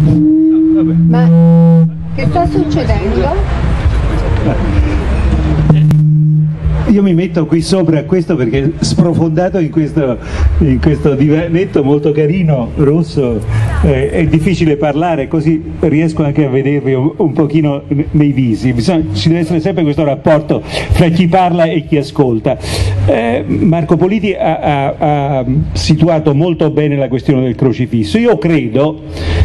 Ma che sta succedendo? Io mi metto qui sopra a questo perché sprofondato in questo divanetto molto carino, rosso, è difficile parlare, così riesco anche a vedervi un pochino nei visi. Ci deve essere sempre questo rapporto fra chi parla e chi ascolta. Marco Politi ha situato molto bene la questione del crocifisso. Io credo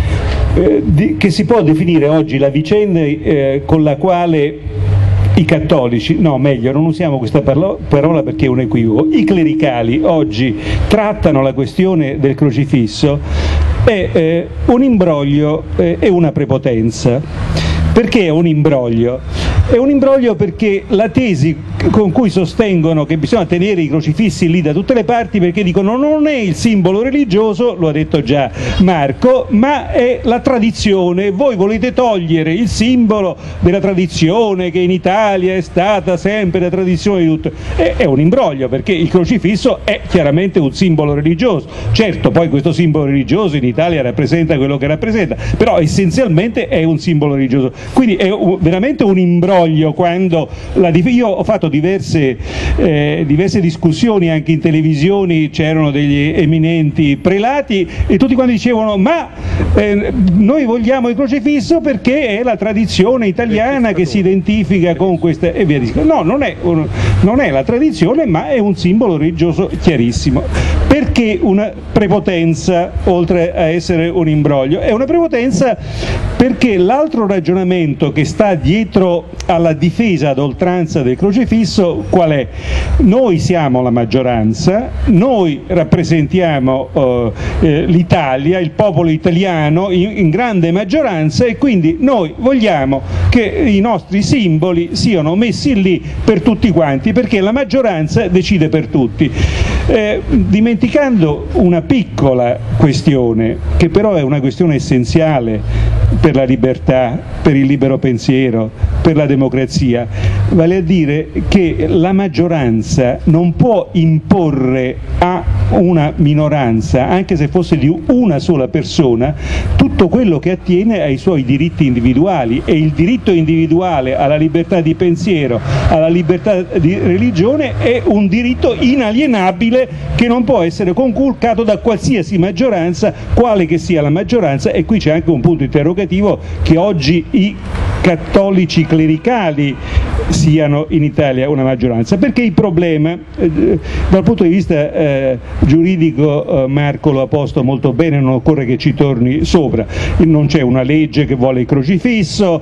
che si può definire oggi la vicenda con la quale i cattolici, no meglio, non usiamo questa parola perché è un equivoco, i clericali oggi trattano la questione del crocifisso è un imbroglio e una prepotenza. Perché è un imbroglio? È un imbroglio perché la tesi con cui sostengono che bisogna tenere i crocifissi lì da tutte le parti, perché dicono non è il simbolo religioso, lo ha detto già Marco, ma è la tradizione. Voi volete togliere il simbolo della tradizione che in Italia è stata sempre la tradizione di tutto. È un imbroglio perché il crocifisso è chiaramente un simbolo religioso. Certo, poi questo simbolo religioso in Italia rappresenta quello che rappresenta, però essenzialmente è un simbolo religioso. Quindi è veramente un imbroglio quando io ho fatto diverse discussioni anche in televisioni, c'erano degli eminenti prelati e tutti quanti dicevano ma noi vogliamo il crocifisso perché è la tradizione italiana che si identifica con questa e via dicendo. No, non è la tradizione, ma è un simbolo religioso chiarissimo. Perché una prepotenza oltre a essere un imbroglio? È una prepotenza perché l'altro ragionamento che sta dietro alla difesa ad oltranza del crocifisso qual è? Noi siamo la maggioranza, noi rappresentiamo l'Italia, il popolo italiano in grande maggioranza e quindi noi vogliamo che i nostri simboli siano messi lì per tutti quanti perché la maggioranza decide per tutti. Dimenticando una piccola questione che però è una questione essenziale per la libertà, per il libero pensiero, per la democrazia, vale a dire che la maggioranza non può imporre a una minoranza, anche se fosse di una sola persona, tutto quello che attiene ai suoi diritti individuali e il diritto individuale alla libertà di pensiero, alla libertà di religione è un diritto inalienabile che non può essere conculcato da qualsiasi maggioranza, quale che sia la maggioranza, e qui c'è anche un punto interrogativo che oggi i cattolici clericali siano in Italia una maggioranza, perché il problema dal punto di vista giuridico Marco lo ha posto molto bene, non occorre che ci torni sopra, non c'è una legge che vuole il crocifisso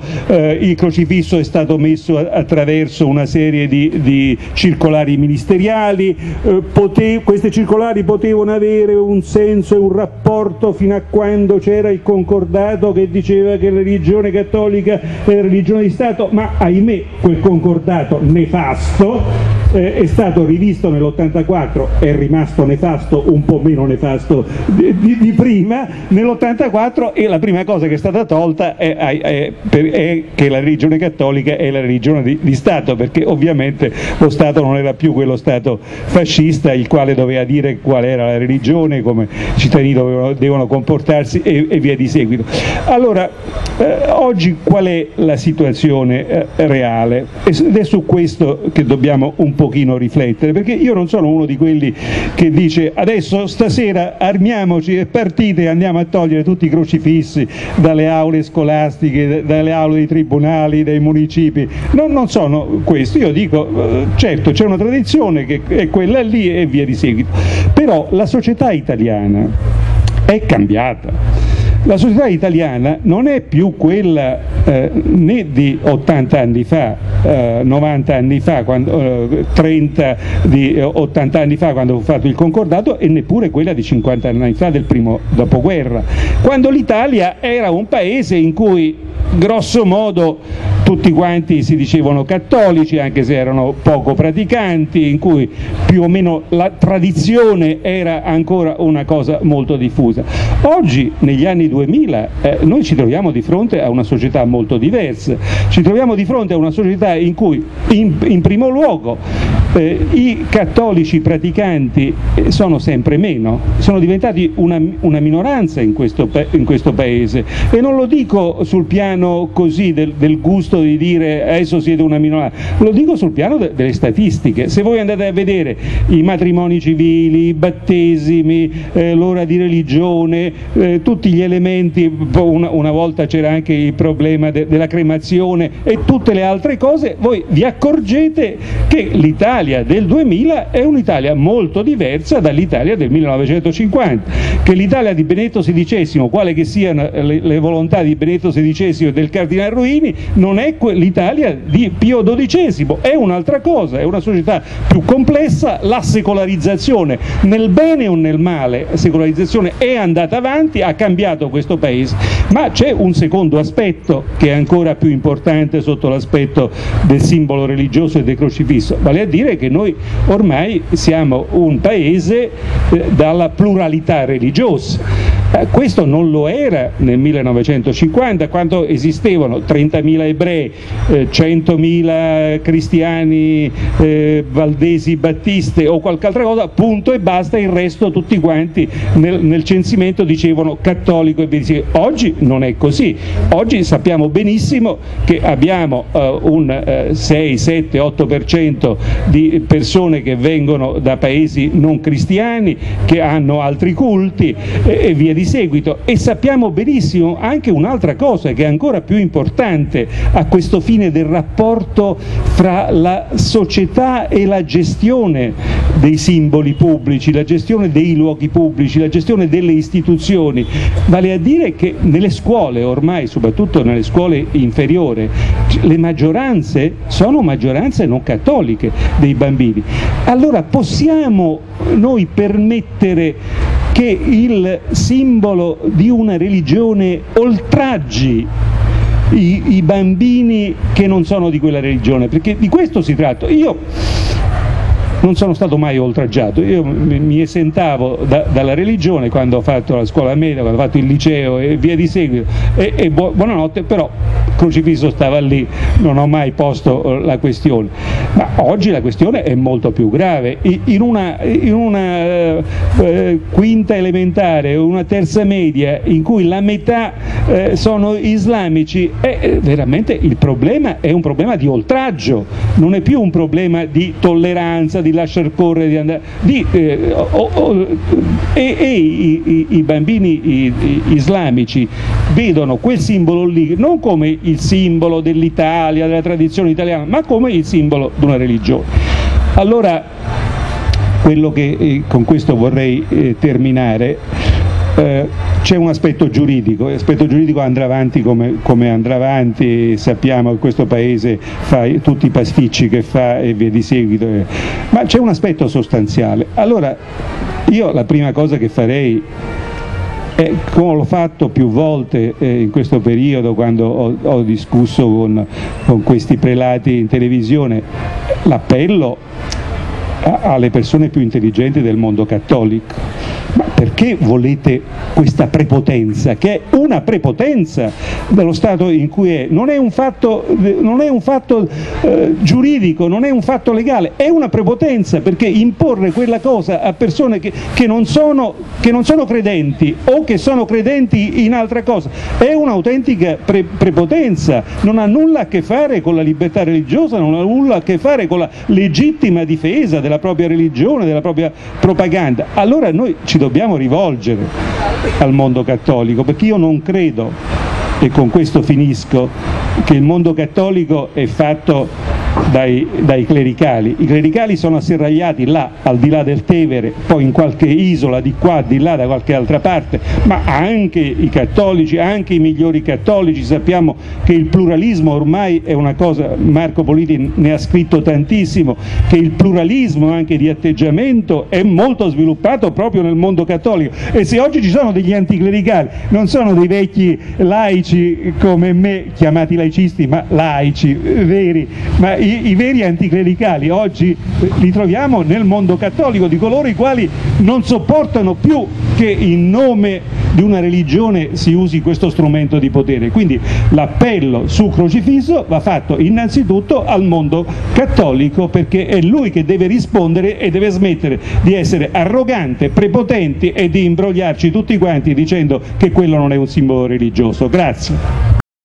è stato messo attraverso una serie di circolari ministeriali, queste circolari potevano avere un senso e un rapporto fino a quando c'era il concordato che diceva che la religione cattolica è la religione di Stato, ma ahimè quel concordato nefasto è stato rivisto nell'84, è rimasto nefasto, un po' meno nefasto di prima, nell'84, e la prima cosa che è stata tolta è che la religione cattolica è la religione di Stato, perché ovviamente lo Stato non era più quello Stato fascista il quale doveva dire qual era la religione, come i cittadini devono comportarsi e via di seguito. Allora, oggi qual è la situazione reale? Ed è su questo che dobbiamo un pochino riflettere, perché io non sono uno di quelli che dice adesso stasera armiamoci e partite e andiamo a togliere tutti i crocifissi dalle aule scolastiche, dalle aule dei tribunali, dai municipi. Non sono questo, io dico certo c'è una tradizione che è quella lì e via di seguito, però la società italiana è cambiata. La società italiana non è più quella né di 80 anni fa, 90 anni fa, 30 di 80 anni fa quando fu fatto il concordato, e neppure quella di 50 anni fa del primo dopoguerra, quando l'Italia era un paese in cui grosso modo tutti quanti si dicevano cattolici, anche se erano poco praticanti, in cui più o meno la tradizione era ancora una cosa molto diffusa. Oggi, negli anni 2000, noi ci troviamo di fronte a una società molto diversa, ci troviamo di fronte a una società in cui, in primo luogo, I cattolici praticanti sono sempre meno, sono diventati una minoranza in questo paese, e non lo dico sul piano così del gusto di dire adesso siete una minoranza, lo dico sul piano delle statistiche. Se voi andate a vedere i matrimoni civili, i battesimi, l'ora di religione, tutti gli elementi, una volta c'era anche il problema della cremazione e tutte le altre cose, voi vi accorgete che l'Italia del 2000 è un'Italia molto diversa dall'Italia del 1950, che l'Italia di Benedetto XVI, quale che siano le volontà di Benedetto XVI e del Cardinale Ruini, non è l'Italia di Pio XII, è un'altra cosa, è una società più complessa. La secolarizzazione, nel bene o nel male, la secolarizzazione è andata avanti, ha cambiato questo paese, ma c'è un secondo aspetto che è ancora più importante sotto l'aspetto del simbolo religioso e del crocifisso, vale a dire che noi ormai siamo un paese dalla pluralità religiosa. Questo non lo era nel 1950, quando esistevano 30.000 ebrei, 100.000 cristiani, valdesi, battiste o qualche altra cosa, punto e basta, il resto tutti quanti nel censimento dicevano cattolico e via di seguito. Oggi non è così, oggi sappiamo benissimo che abbiamo un 6, 7, 8% di persone che vengono da paesi non cristiani, che hanno altri culti e via di seguito, e sappiamo benissimo anche un'altra cosa che è ancora più importante a questo fine del rapporto fra la società e la gestione dei simboli pubblici, la gestione dei luoghi pubblici, la gestione delle istituzioni, vale a dire che nelle scuole ormai, soprattutto nelle scuole inferiori, le maggioranze sono maggioranze non cattoliche dei bambini. Allora possiamo noi permettere che il simbolo di una religione oltraggi i bambini che non sono di quella religione? Perché di questo si tratta. Io non sono stato mai oltraggiato, io mi esentavo dalla religione quando ho fatto la scuola media, quando ho fatto il liceo e via di seguito, e buonanotte, però il crocifisso stava lì, non ho mai posto la questione. Ma oggi la questione è molto più grave. In una quinta elementare, una terza media in cui la metà sono islamici, veramente il problema è un problema di oltraggio, non è più un problema di tolleranza, di lasciar correre, di andare, i bambini islamici vedono quel simbolo lì non come il simbolo dell'Italia, della tradizione italiana, ma come il simbolo di una religione. Allora, quello che con questo vorrei terminare, c'è un aspetto giuridico, l'aspetto giuridico andrà avanti come andrà avanti, sappiamo che questo paese fa tutti i pasticci che fa e via di seguito, ma c'è un aspetto sostanziale. Allora io la prima cosa che farei, come l'ho fatto più volte in questo periodo quando ho discusso con questi prelati in televisione, l'appello alle persone più intelligenti del mondo cattolico: ma perché volete questa prepotenza, che è una prepotenza dello Stato in cui è? Non è un fatto giuridico, non è un fatto legale, è una prepotenza, perché imporre quella cosa a persone che non sono credenti o che sono credenti in altra cosa è un'autentica prepotenza, non ha nulla a che fare con la libertà religiosa, non ha nulla a che fare con la legittima difesa della propria religione, della propria propaganda. Allora noi ci dobbiamo rivolgere al mondo cattolico, perché io non credo, e con questo finisco, che il mondo cattolico è fatto dai clericali. I clericali sono asserragliati là, al di là del Tevere, poi in qualche isola di qua, di là, da qualche altra parte, ma anche i cattolici, anche i migliori cattolici. Sappiamo che il pluralismo ormai è una cosa, Marco Politi ne ha scritto tantissimo, che il pluralismo anche di atteggiamento è molto sviluppato proprio nel mondo cattolico, e se oggi ci sono degli anticlericali, non sono dei vecchi laici come me, chiamati laicisti, ma laici veri, ma i veri anticlericali oggi li troviamo nel mondo cattolico, di coloro i quali non sopportano più che in nome di una religione si usi questo strumento di potere. Quindi l'appello su crocifisso va fatto innanzitutto al mondo cattolico, perché è lui che deve rispondere e deve smettere di essere arrogante, prepotenti e di imbrogliarci tutti quanti dicendo che quello non è un simbolo religioso. Grazie.